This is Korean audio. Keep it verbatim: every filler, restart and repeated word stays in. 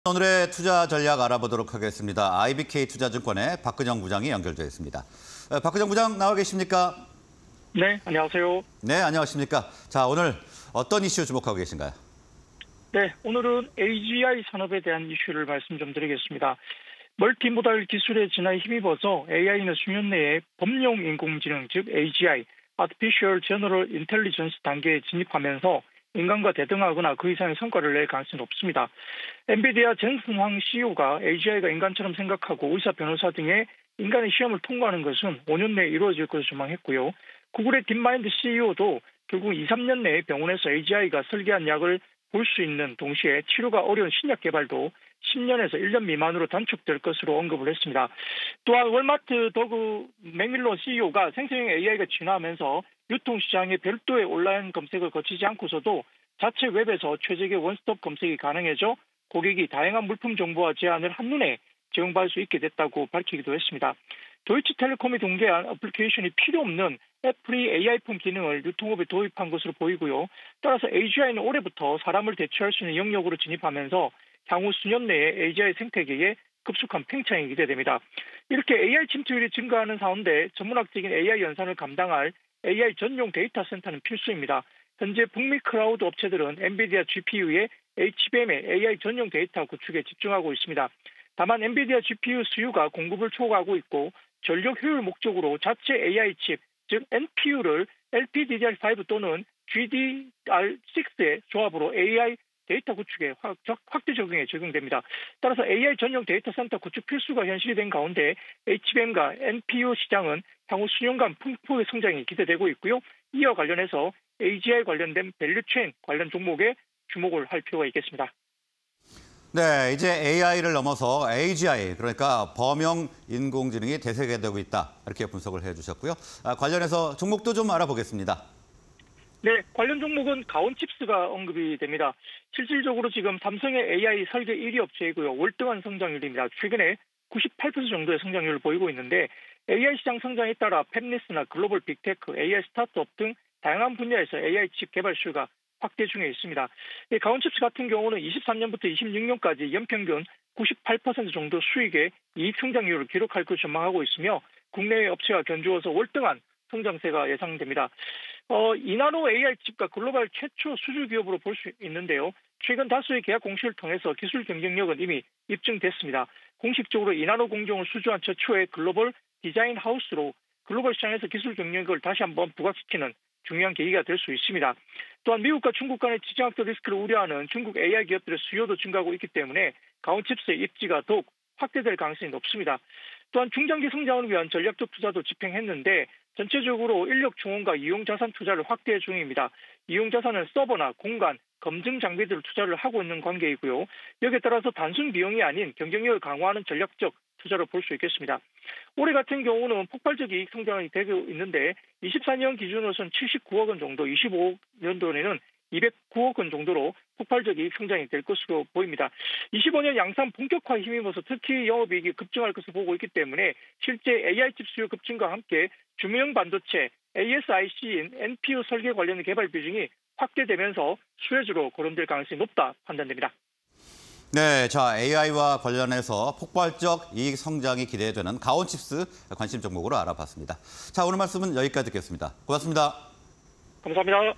오늘의 투자 전략 알아보도록 하겠습니다. 아이비케이 투자증권의 박근영 부장이 연결되어 있습니다. 박근영 부장 나와 계십니까? 네, 안녕하세요. 네, 안녕하십니까. 자, 오늘 어떤 이슈 주목하고 계신가요? 네, 오늘은 에이지아이 산업에 대한 이슈를 말씀 좀 드리겠습니다. 멀티모달 기술의 진화에 힘입어서 에이아이는 수년 내에 범용 인공지능, 즉 에이지아이, Artificial General Intelligence 단계에 진입하면서 인간과 대등하거나 그 이상의 성과를 낼 가능성이 높습니다. 엔비디아 젠슨황 씨이오가 에이지아이가 인간처럼 생각하고 의사, 변호사 등의 인간의 시험을 통과하는 것은 오 년 내에 이루어질 것을 전망했고요. 구글의 딥마인드 씨이오도 결국 이, 삼 년 내에 병원에서 에이지아이가 설계한 약을 볼 수 있는 동시에 치료가 어려운 신약 개발도 십 년에서 일 년 미만으로 단축될 것으로 언급을 했습니다. 또한 월마트 더그 맥밀런 씨이오가 생성형 에이아이가 진화하면서 유통시장에 별도의 온라인 검색을 거치지 않고서도 자체 웹에서 최적의 원스톱 검색이 가능해져 고객이 다양한 물품 정보와 제안을 한눈에 제공받을 수 있게 됐다고 밝히기도 했습니다. 도이치텔레콤이 공개한 어플리케이션이 필요 없는 앱프리 에이아이폰 기능을 유통업에 도입한 것으로 보이고요. 따라서 에이지아이는 올해부터 사람을 대체할 수 있는 영역으로 진입하면서 향후 수년 내에 에이지아이 생태계에 급속한 팽창이 기대됩니다. 이렇게 에이아이 침투율이 증가하는 가운데 전문학적인 에이아이 연산을 감당할 에이아이 전용 데이터 센터는 필수입니다. 현재 북미 클라우드 업체들은 엔비디아 지피유의 에이치비엠의 에이아이 전용 데이터 구축에 집중하고 있습니다. 다만 엔비디아 지피유 수요가 공급을 초과하고 있고 전력 효율 목적으로 자체 에이아이 칩, 즉 엔피유를 엘피디디알 파이브 또는 지디알 식스의 조합으로 에이아이 데이터 구축에 확대 적용에 적용됩니다. 따라서 에이아이 전용 데이터 센터 구축 필수가 현실이 된 가운데 에이치비엠과 엔피유 시장은 향후 수년간 풍부의 성장이 기대되고 있고요. 이와 관련해서 에이지아이 관련된 밸류체인 관련 종목에 주목을 할 필요가 있겠습니다. 네, 이제 에이아이를 넘어서 에이지아이, 그러니까 범용 인공지능이 대세되고 있다. 이렇게 분석을 해주셨고요. 아, 관련해서 종목도 좀 알아보겠습니다. 네, 관련 종목은 가온칩스가 언급이 됩니다. 실질적으로 지금 삼성의 에이아이 설계 일 위 업체이고요. 월등한 성장률입니다. 최근에 구십팔 퍼센트 정도의 성장률을 보이고 있는데 에이아이 시장 성장에 따라 팹리스나 글로벌 빅테크, 에이아이 스타트업 등 다양한 분야에서 에이아이 칩 개발 수요가 확대 중에 있습니다. 가온칩스 같은 경우는 이십삼 년부터 이십육 년까지 연평균 구십팔 퍼센트 정도 수익의 이익 성장률을 기록할 것을 전망하고 있으며 국내외 업체와 견주어서 월등한 성장세가 예상됩니다. 어, 이 나노 에이아이 칩과 글로벌 최초 수주 기업으로 볼 수 있는데요. 최근 다수의 계약 공시를 통해서 기술 경쟁력은 이미 입증됐습니다. 공식적으로 이 나노 공정을 수주한 최초의 글로벌 디자인 하우스로 글로벌 시장에서 기술 경쟁력을 다시 한번 부각시키는 중요한 계기가 될 수 있습니다. 또한 미국과 중국 간의 지정학적 리스크를 우려하는 중국 에이아이 기업들의 수요도 증가하고 있기 때문에 가온칩스의 입지가 더욱 확대될 가능성이 높습니다. 또한 중장기 성장을 위한 전략적 투자도 집행했는데 전체적으로 인력 충원과 이용 자산 투자를 확대 중입니다. 이용 자산은 서버나 공간, 검증 장비들을 투자를 하고 있는 관계이고요. 여기에 따라서 단순 비용이 아닌 경쟁력을 강화하는 전략적 투자로 볼 수 있겠습니다. 올해 같은 경우는 폭발적 이익 성장이 되고 있는데 이십사 년 기준으로서는 칠십구억 원 정도, 이십오 년도에는 이백구억 원 정도로 폭발적 이익 성장이 될 것으로 보입니다. 이십오 년 양산 본격화에 힘입어서 특히 영업이익이 급증할 것을 보고 있기 때문에 실제 에이아이 칩 수요 급증과 함께 주무형 반도체 에이에스아이씨인 엔피유 설계 관련 개발 비중이 확대되면서 수혜주로 거론될 가능성이 높다 판단됩니다. 네, 자 에이아이와 관련해서 폭발적 이익 성장이 기대되는 가온칩스 관심 종목으로 알아봤습니다. 자, 오늘 말씀은 여기까지 듣겠습니다. 고맙습니다. 감사합니다.